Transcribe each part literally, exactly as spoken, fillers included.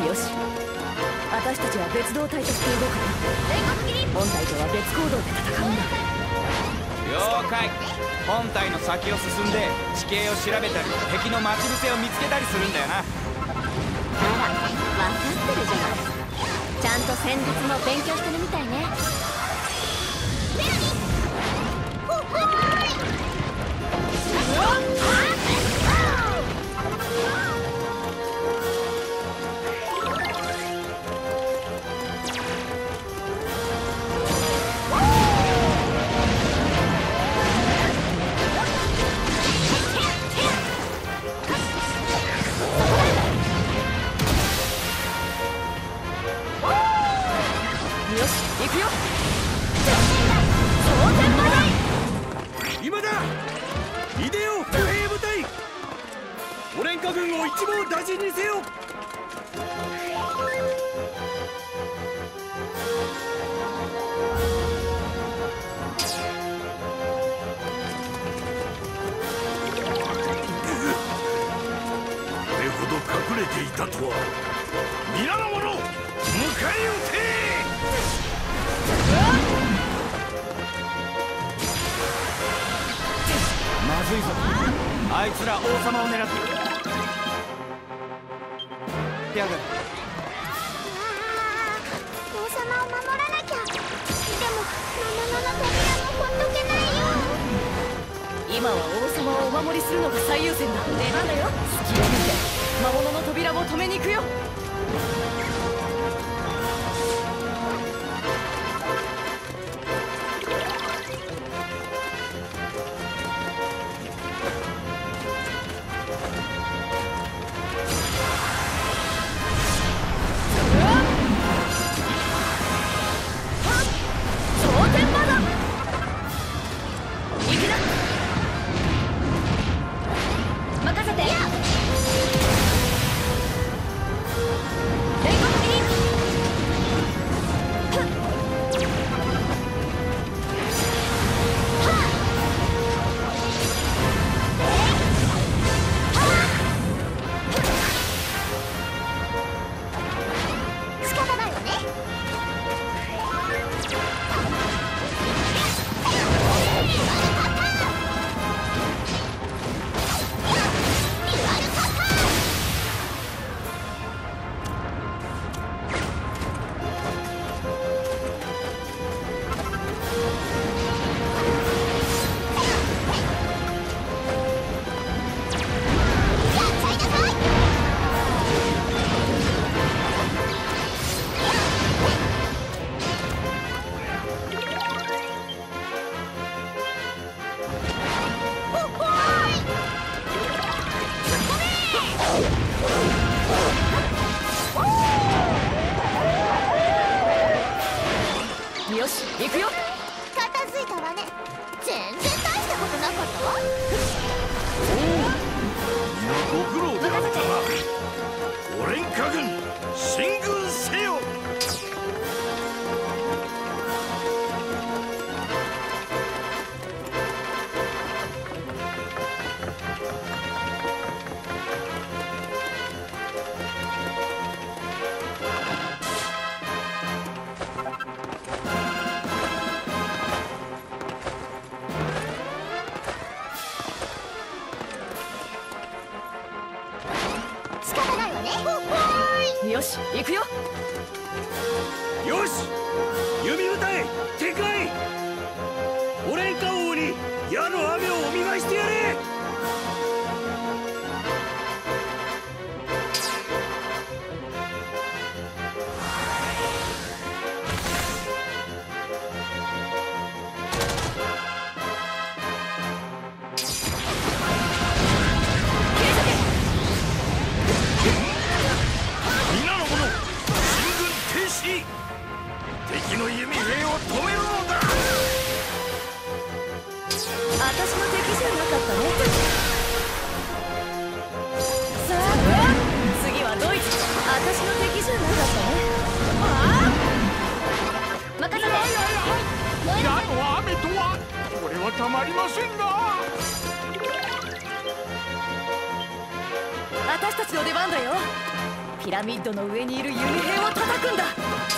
よし、私たちは別動隊として動く。本隊とは別行動で戦うんだ。 了解。本隊の先を進んで地形を調べたり敵の待ち伏せを見つけたりするんだよな。 あら、分かってるじゃない。ちゃんと戦術も勉強してるみたいね。メロディほっほーい。よし、行くよ。 今だ、イデオ歩兵部隊、オレンカ軍を一網打尽にせよ。これほど隠れていたとは。皆の者、迎え撃て。 まずいぞ、あいつら王様を狙ってる。やがる。 王様を守らなきゃ。でも魔物の扉もほっとけないよ。今は王様をお守りするのが最優先だ。出番だよ。隙を見て魔物の扉を止めに行くよ。よし、行くよ。片付いたわね。全然大したことなかったわ。 おお、皆ご苦労であったな。オレンカ軍、進軍せよ。 よし、行くよ。 よし、弓部隊撤回。オレンカ王に矢の雨をお見舞いしてやれ。敵の弓兵を止めるのだ。 私の敵じゃなかったね。さあ、次はドイツ。私の敵じゃなかったね。ああ、任せて。いやいやいや、矢の雨とはこれはたまりませんな。私たちの出番だよ。 ピラミッドの上にいる弓兵を叩くんだ。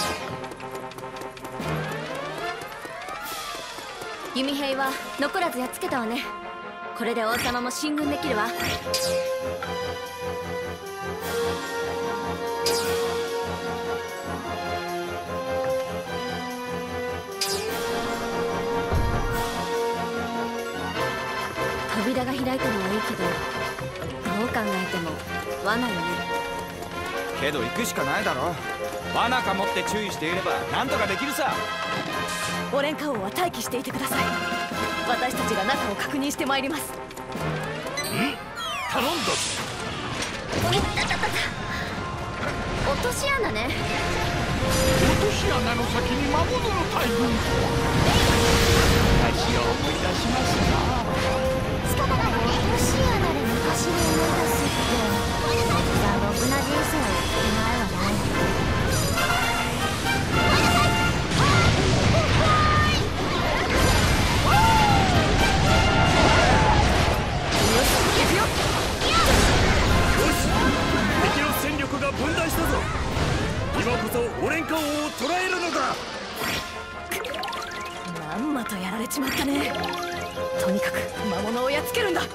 弓兵は残らずやっつけたわね。これで王様も進軍できるわ。扉が開いたのはいいけど、どう考えても罠よね。 けど行くしかないだろ。罠かもって注意していればなんとかできるさ。 オレンカ王は待機していてください。私たちが中を確認してまいります。 頼んだぞ。 いったたたた。落とし穴ね。 落とし穴の先に魔物の大群とは。私を思い出しますな。 仕方ないね。落とし穴で昔に思い出すって残酷な人生を送ってないわね。 分断したぞ。今こそオレンカ王を捕らえるのだ。 まんまとやられちまったね。とにかく魔物をやっつけるんだ。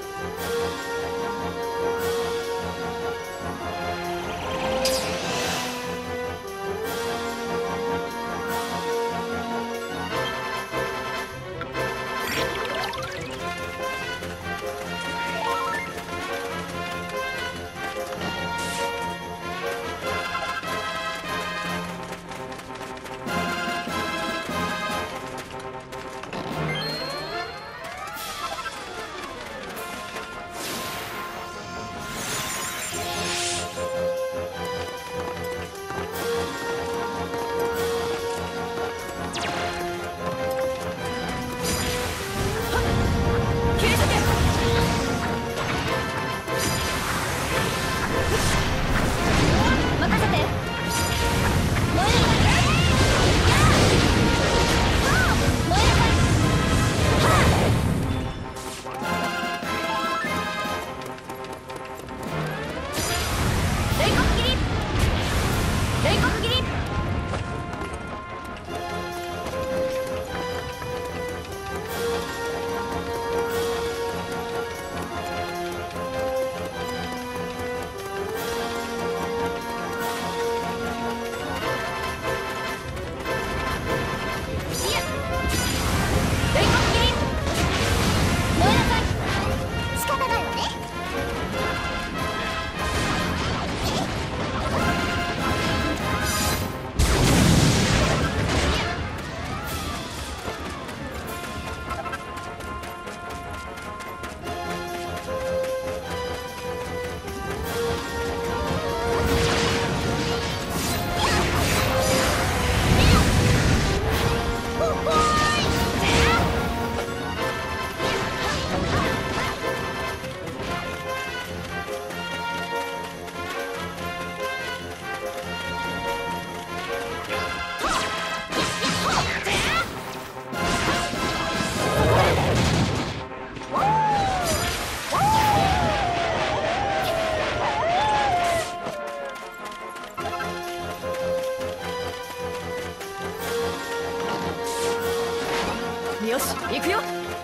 よし、行くよ。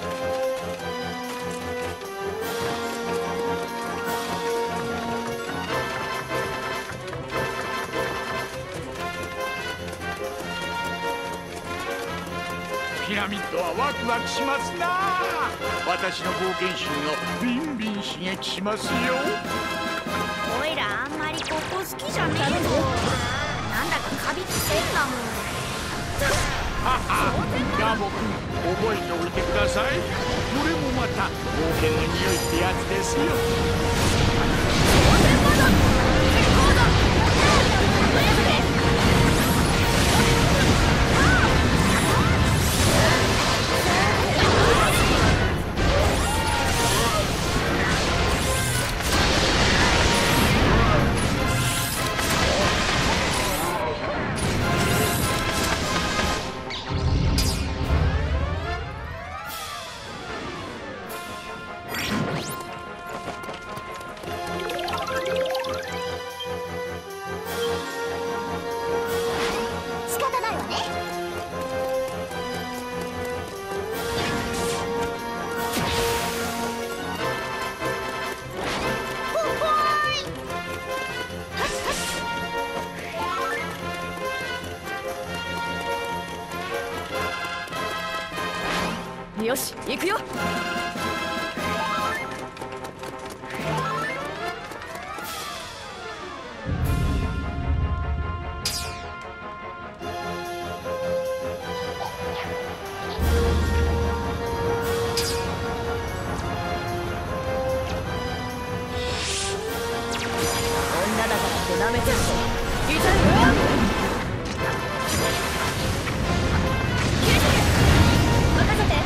ピラミッドはワクワクしますな。私の冒険心をビンビン刺激しますよ。 おいらあんまりここ好きじゃねえぞ。なんだかカビつせんだもん。 はは、ガボ君、覚えておいてください。これもまた冒険の匂いってやつですよ。 よし行くよ。女だからってなめてるぞ。痛いよ。任せて。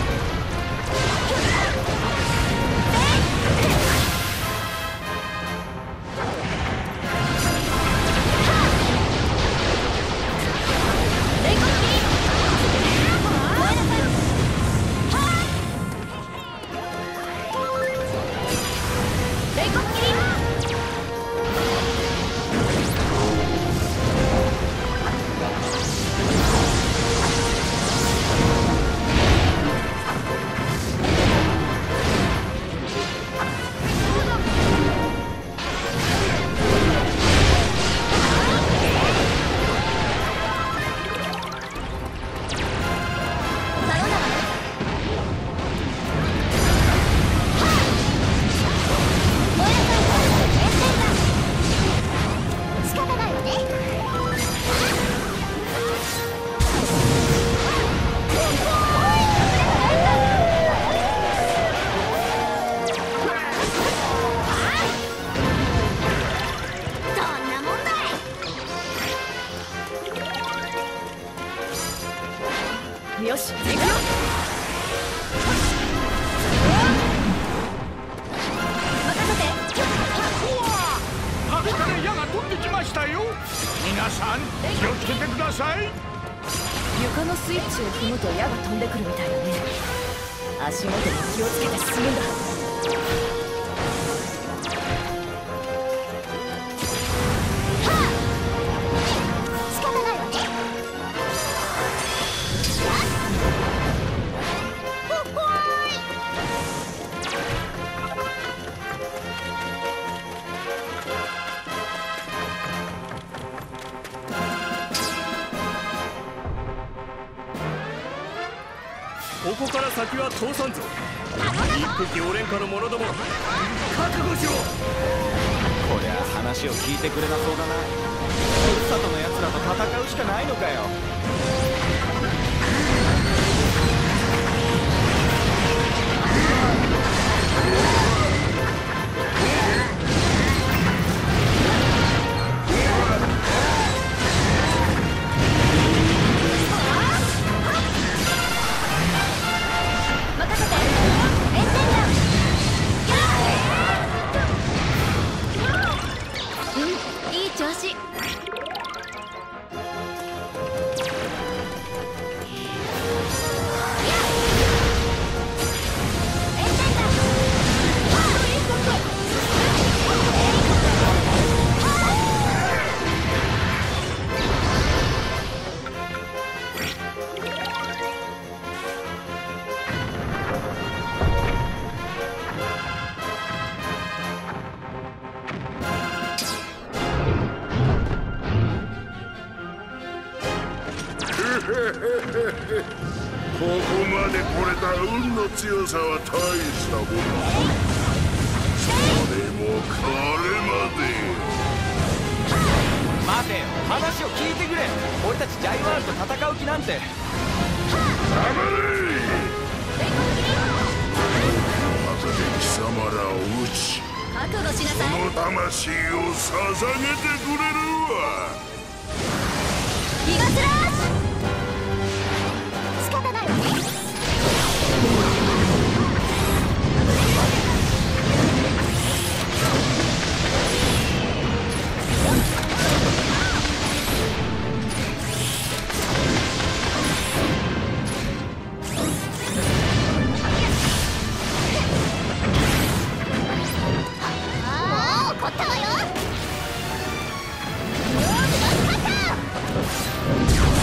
よし行くよ。任せて。 壁から矢が飛んできましたよ。皆さん気をつけてください。 床のスイッチを踏むと矢が飛んでくるみたいだね。足元に気をつけて進むんだ。 ここから先は通さんぞ。一匹オレンカの者ども覚悟しろ。 こりゃ話を聞いてくれなそうだな。ふるさとのやつらと戦うしかないのかよ。 いい調子。 ここまで来れた運の強さは大したもの。それもこれまで。 待てよ、話を聞いてくれ。俺たちジャイワールと戦う気なんて。 黙れ。後で貴様らを撃ち、 覚悟しなさい。 その魂を捧げてくれるわ。 ギガスラッシュ。仕方ないわね。ああ、怒ったわよ。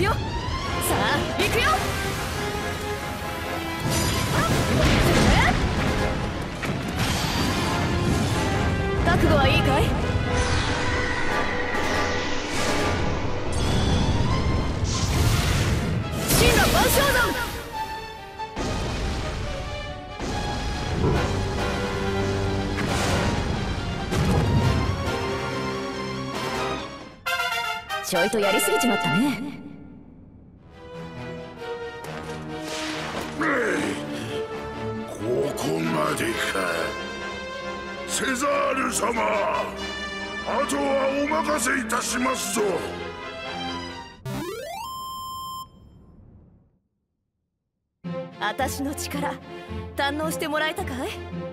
よ。さあ行くよ。覚悟はいいかい？神羅万象山。ちょいとやりすぎちまったね。 ここまでか。セザール様、あとはお任せいたしますぞ。 私の力堪能してもらえたかい？